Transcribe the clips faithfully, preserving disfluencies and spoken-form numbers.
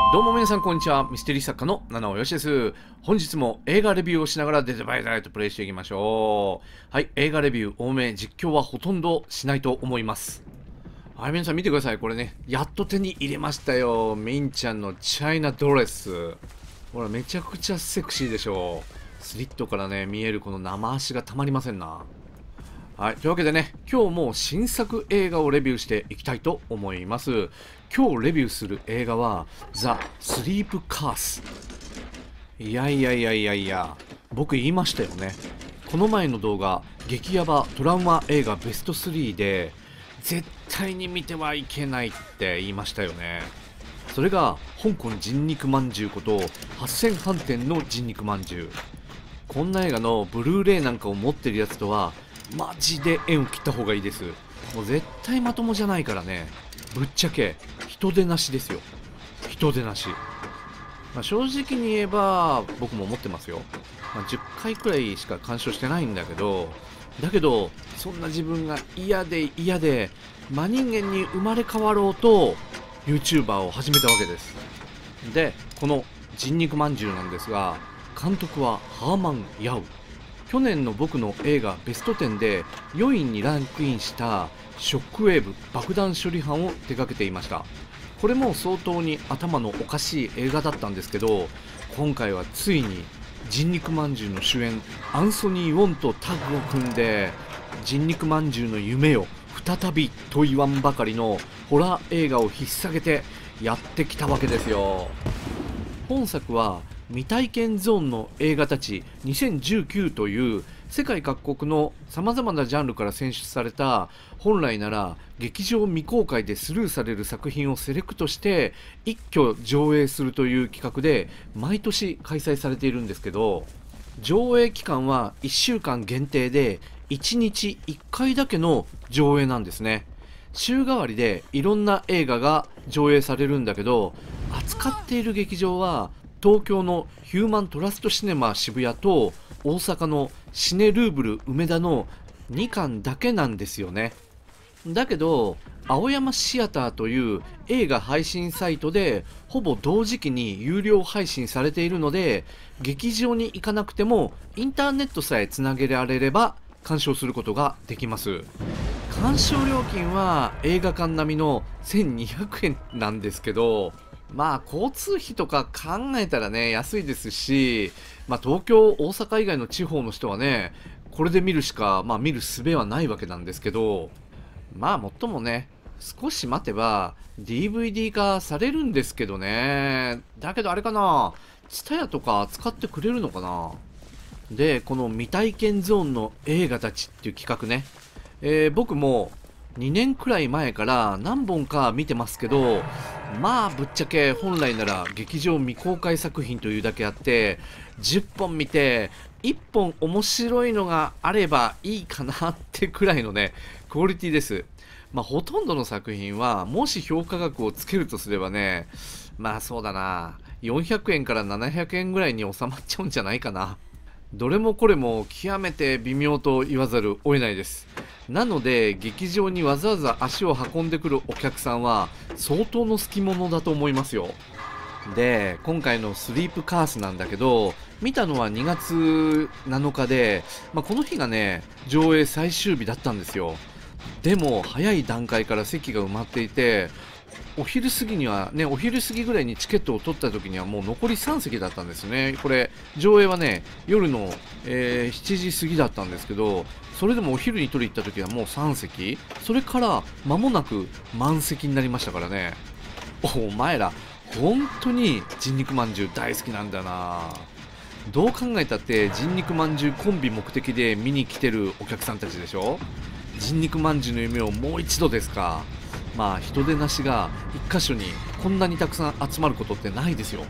どうも皆さんこんにちは。ミステリー作家の七尾よしです。本日も映画レビューをしながらデッドバイダイとプレイしていきましょう。はい、映画レビュー多め、実況はほとんどしないと思います。はい、皆さん見てください。これね、やっと手に入れましたよ。ミンちゃんのチャイナドレス。ほら、めちゃくちゃセクシーでしょ。スリットからね、見えるこの生足がたまりませんな。はい、というわけでね、今日も新作映画をレビューしていきたいと思います。今日レビューする映画は、ザ・スリープ・カース。いやいやいやいやいや、僕言いましたよね。この前の動画、激ヤバトラウマ映画ベストスリーで、絶対に見てはいけないって言いましたよね。それが、香港人肉まんじゅうことはっせん飯店の人肉まんじゅう。こんな映画のブルーレイなんかを持ってるやつとは、マジで縁を切った方がいいです。もう絶対まともじゃないからね。ぶっちゃけ人手なしですよ。人手なし。まあ、正直に言えば僕も思ってますよ。まあ、じゅっかいくらいしか鑑賞してないんだけど、だけどそんな自分が嫌で嫌で真人間に生まれ変わろうと YouTuber を始めたわけです。で、この人肉まんじゅうなんですが、監督はハーマン・ヤウ。去年の僕の映画ベストテンでよんいにランクインしたショックウェーブ爆弾処理班を手掛けていました。これも相当に頭のおかしい映画だったんですけど、今回はついに人肉まんじゅうの主演アンソニー・ウォンとタッグを組んで、人肉まんじゅうの夢を再びと言わんばかりのホラー映画を引っ提げてやってきたわけですよ。本作は未体験ゾーンの映画たちにせんじゅうきゅうという世界各国のさまざまなジャンルから選出された、本来なら劇場未公開でスルーされる作品をセレクトして一挙上映するという企画で毎年開催されているんですけど、上映期間はいっしゅうかん限定でいちにちいっかいだけの上映なんですね。週替わりでいろんな映画が上映されるんだけど、扱っている劇場は東京のヒューマントラストシネマ渋谷と大阪のシネルーブル梅田のにかんだけなんですよね。だけど青山シアターという映画配信サイトでほぼ同時期に有料配信されているので、劇場に行かなくてもインターネットさえつなげられれば鑑賞することができます。鑑賞料金は映画館並みのせんにひゃくえんなんですけど、まあ交通費とか考えたらね安いですし、まあ、東京大阪以外の地方の人はねこれで見るしか、まあ、見る術はないわけなんですけど、まあもっともね少し待てば ディーブイディー 化されるんですけどね。だけどあれかな、TSUTAYAとか使ってくれるのかな。で、この未体験ゾーンの映画たちっていう企画ね、えー、僕もにねんくらい前から何本か見てますけど、まあぶっちゃけ本来なら劇場未公開作品というだけあってじゅっぽん見ていっぽん面白いのがあればいいかなってくらいのねクオリティです。まあほとんどの作品はもし評価額をつけるとすればね、まあそうだな、よんひゃくえんからななひゃくえんぐらいに収まっちゃうんじゃないかな。どれもこれも極めて微妙と言わざるを得ないです。なので劇場にわざわざ足を運んでくるお客さんは相当の好き者だと思いますよ。で、今回のスリープカースなんだけど、見たのはにがつなのかで、まあ、この日がね上映最終日だったんですよ。でも早い段階から席が埋まっていて、お昼過ぎにはね、お昼過ぎぐらいにチケットを取った時にはもう残りさんせきだったんですね。これ上映はね夜の、えー、しちじ過ぎだったんですけど、それでもお昼に取り行った時はもうさんせき、それから間もなく満席になりましたからね。お前ら本当に人肉まんじゅう大好きなんだな。どう考えたって人肉まんじゅうコンビ目的で見に来てるお客さんたちでしょ。人肉まんじゅうの夢をもう一度ですか。まあ人手なしが一箇所にこんなにたくさん集まることってないですよ。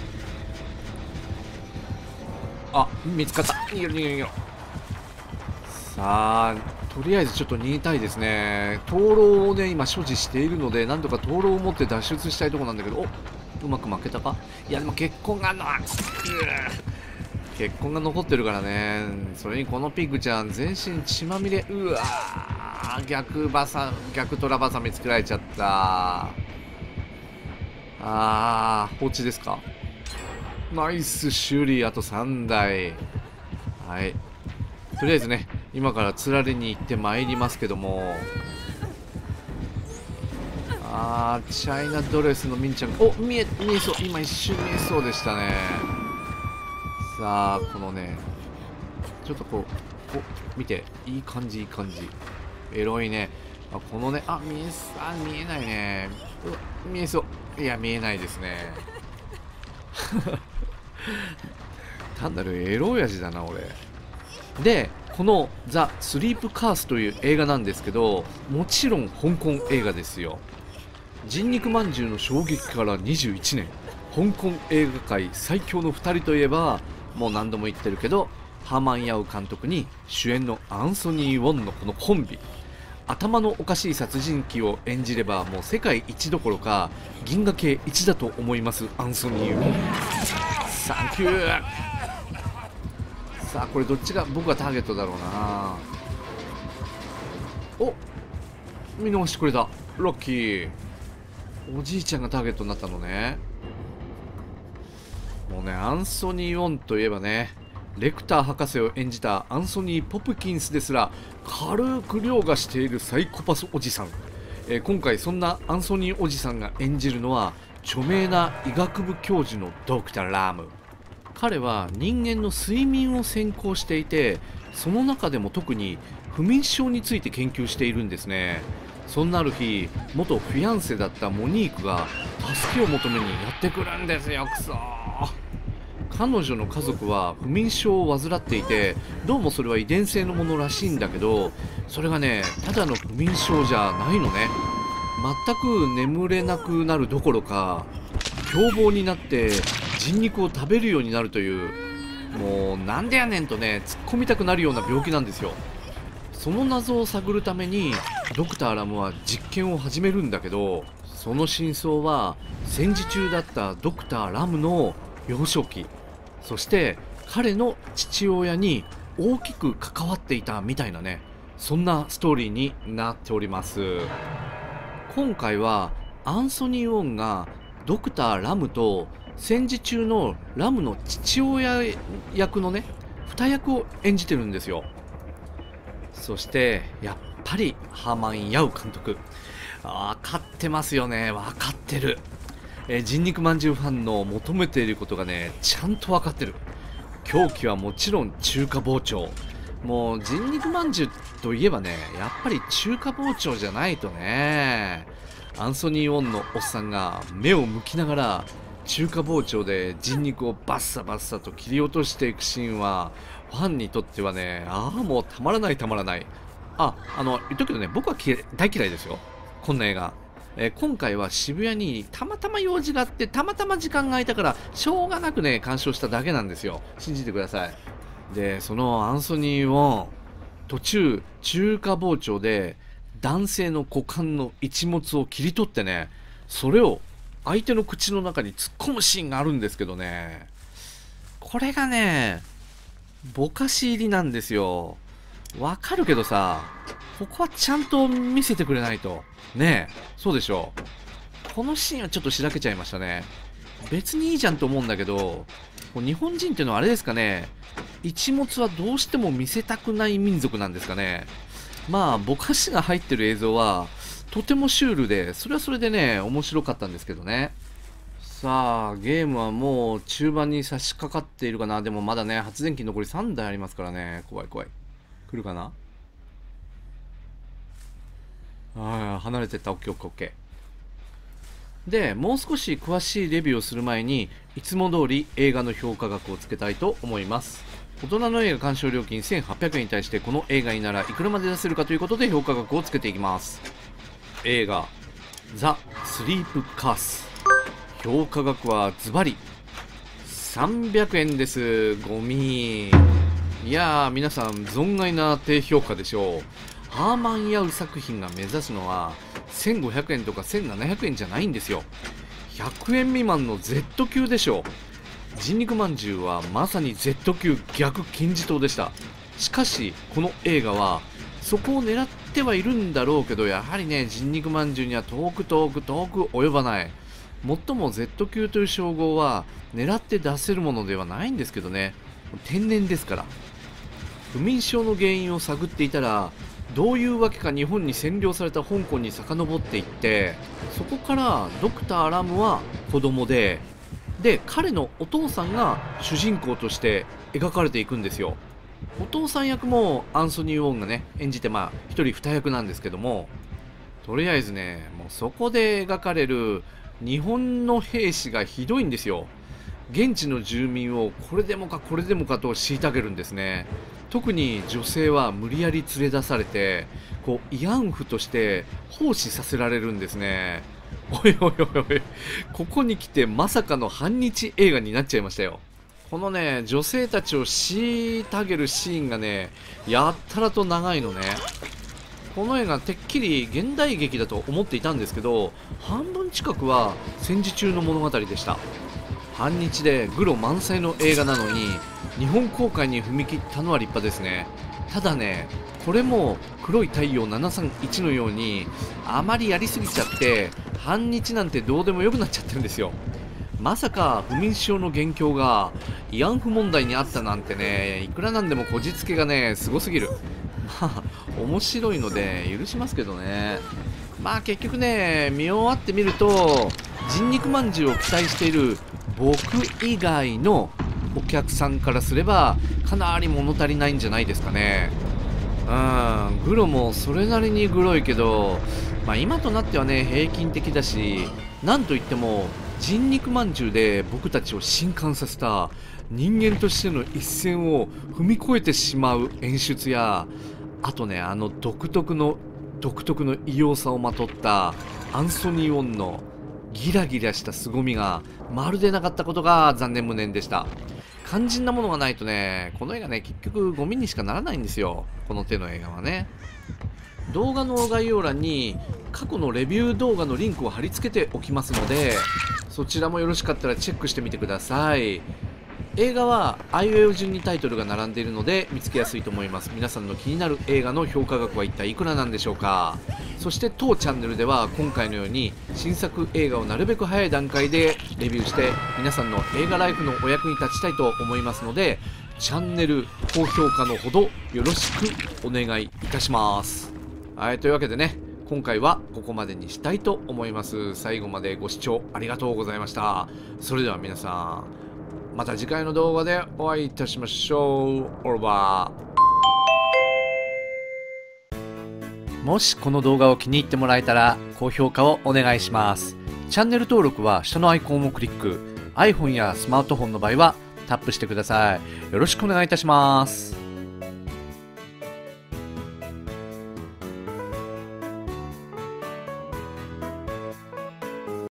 あ、見つかった。逃げろ逃げろ逃げろ。さあとりあえずちょっと逃げたいですね。灯籠をね今所持しているので、なんとか灯籠を持って脱出したいところなんだけど、お、うまく負けたか。いやでも血痕があんの、血痕が残ってるからね。それにこのピグちゃん全身血まみれ。うわー、逆バサ逆トラバサミ作られちゃった。 あー、放置ですか。ナイス修理、あとさんだい。はい。とりあえずね、今からつられに行ってまいりますけども。あー、チャイナドレスのミンちゃん。お、見え、見えそう。今一瞬見えそうでしたね。さあ、このね、ちょっとこう、お、見て。いい感じ、いい感じ。エロいね。あ、このね、あ、見えす、あ、見えないね。うわ、見えそう。いや、見えないですね。単なるエロ親父だな、俺。で、このザ・スリープカースという映画なんですけど、もちろん香港映画ですよ。人肉まんじゅうの衝撃からにじゅういちねん。香港映画界最強のふたりといえば、もう何度も言ってるけど、ハーマン・ヤオ監督に主演のアンソニー・ウォンのこのコンビ。頭のおかしい殺人鬼を演じればもう世界一どころか銀河系一だと思いますアンソニー・ウォン。サンキュー。さあこれどっちが僕がターゲットだろうな。お、見逃してくれた。ラッキー。おじいちゃんがターゲットになったのね。もうね、アンソニー・ウォンといえばね、レクター博士を演じたアンソニー・ポプキンスですら軽く凌駕しているサイコパスおじさん。えー、今回そんなアンソニーおじさんが演じるのは著名な医学部教授のドクター・ラム。彼は人間の睡眠を専攻していて、その中でも特に不眠症について研究しているんですね。そんなある日、元フィアンセだったモニークが助けを求めにやってくるんですよ。くそー。彼女の家族は不眠症を患っていて、どうもそれは遺伝性のものらしいんだけど、それがね、ただの不眠症じゃないのね。全く眠れなくなるどころか、凶暴になって人肉を食べるようになるという、もうなんでやねんとね、突っ込みたくなるような病気なんですよ。その謎を探るためにドクター・ラムは実験を始めるんだけど、その真相は戦時中だったドクター・ラムの幼少期、そして彼の父親に大きく関わっていたみたいなね、そんなストーリーになっております。今回はアンソニー・ウォンがドクター・ラムと戦時中のラムの父親役のね、二役を演じてるんですよ。そしてやっぱりハーマン・ヤウ監督、分かってますよね。分かってる。えー、人肉まんじゅうファンの求めていることがね、ちゃんと分かってる。狂気はもちろん中華包丁。もう人肉まんじゅうといえばね、やっぱり中華包丁じゃないとね。アンソニー・ウォンのおっさんが目を向きながら中華包丁で人肉をバッサバッサと切り落としていくシーンは、ファンにとってはね、ああもうたまらないたまらない。あ、あの言っとくけどね、僕はき大嫌いですよ、こんな映画。えー今回は渋谷にたまたま用事があって、たまたま時間が空いたからしょうがなくね鑑賞しただけなんですよ。信じてください。でそのアンソニー・ウォン、途中中華包丁で男性の股間の一物を切り取ってね、それを相手の口の中に突っ込むシーンがあるんですけどね、これがねぼかし入りなんですよ。わかるけどさ、ここはちゃんと見せてくれないとねえ。そうでしょう。このシーンはちょっとしらけちゃいましたね。別にいいじゃんと思うんだけど、こう日本人っていうのはあれですかね、一物はどうしても見せたくない民族なんですかね。まあぼかしが入ってる映像はとてもシュールで、それはそれでね面白かったんですけどね。さあゲームはもう中盤に差し掛かっているかな。でもまだね発電機残りさんだいありますからね。怖い怖い。来るかな。ああ離れてった。オッケーオッケーオッケー。でもう少し詳しいレビューをする前に、いつも通り映画の評価額をつけたいと思います。大人の映画鑑賞料金せんはっぴゃくえんに対して、この映画にならいくらまで出せるかということで評価額をつけていきます。映画ザ・スリープカース、評価額はズバリさんびゃくえんです。ゴミ。いやー皆さん存外な低評価でしょう。ハーマン・ヤウ作品が目指すのはせんごひゃくえんとかせんななひゃくえんじゃないんですよ。ひゃくえん未満の Z 級でしょう。人肉まんじゅうはまさに Z 級逆金字塔でした。しかしこの映画はそこを狙ってはいるんだろうけど、やはりね人肉まんじゅうには遠く遠く遠く及ばない。 もっとも Z 級という称号は狙って出せるものではないんですけどね、天然ですから。不眠症の原因を探っていたら、どういうわけか日本に占領された香港に遡っていって、そこからドクター・ラムは子供で、で彼のお父さんが主人公として描かれていくんですよ。お父さん役もアンソニー・ウォンがね演じて、まあ一人二役なんですけども、とりあえずね、もうそこで描かれる日本の兵士がひどいんですよ。現地の住民をこれでもかこれでもかと虐げるんですね。特に女性は無理やり連れ出されて、こう慰安婦として奉仕させられるんですね。おいおいおいおい、ここに来てまさかの反日映画になっちゃいましたよ。このね、女性たちを虐げるシーンがね、やったらと長いのね。この映画てっきり現代劇だと思っていたんですけど、半分近くは戦時中の物語でした。反日でグロ満載の映画なのに日本公開に踏み切ったのは立派ですね。ただね、これも黒い太陽ななさんいちのようにあまりやりすぎちゃって反日なんてどうでもよくなっちゃってるんですよ。まさか不眠症の元凶が慰安婦問題にあったなんてね、いくらなんでもこじつけがねすごすぎる。まあ面白いので許しますけどね。まあ結局ね、見終わってみると人肉まんじゅうを期待している僕以外のお客さんからすればかなり物足りないんじゃないですかね。うん、グロもそれなりにグロいけど、まあ、今となってはね平均的だし、なんといっても人肉まんじゅうで僕たちを震撼させた人間としての一線を踏み越えてしまう演出や、あとね、あの独特の独特の異様さをまとったアンソニー・ウォンのギラギラした凄みがまるでなかったことが残念無念でした。肝心なものがないとね、この映画ね結局ゴミにしかならないんですよ、この手の映画はね。動画の概要欄に過去のレビュー動画のリンクを貼り付けておきますので、そちらもよろしかったらチェックしてみてください。映画はあいうえお順にタイトルが並んでいるので見つけやすいと思います。皆さんの気になる映画の評価額は一体いくらなんでしょうか。そして当チャンネルでは今回のように新作映画をなるべく早い段階でレビューして皆さんの映画ライフのお役に立ちたいと思いますので、チャンネル高評価のほどよろしくお願いいたします。はい、というわけでね、今回はここまでにしたいと思います。最後までご視聴ありがとうございました。それでは皆さん、また次回の動画でお会いいたしましょう。オーバー。もしこの動画を気に入ってもらえたら高評価をお願いします。チャンネル登録は下のアイコンをクリック。iPhone やスマートフォンの場合はタップしてください。よろしくお願いいたします。